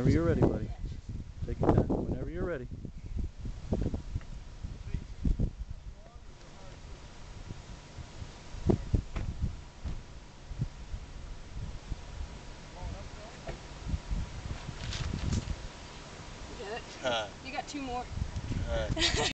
Whenever you're ready, buddy. Take your time. Whenever you're ready. You got 2 more.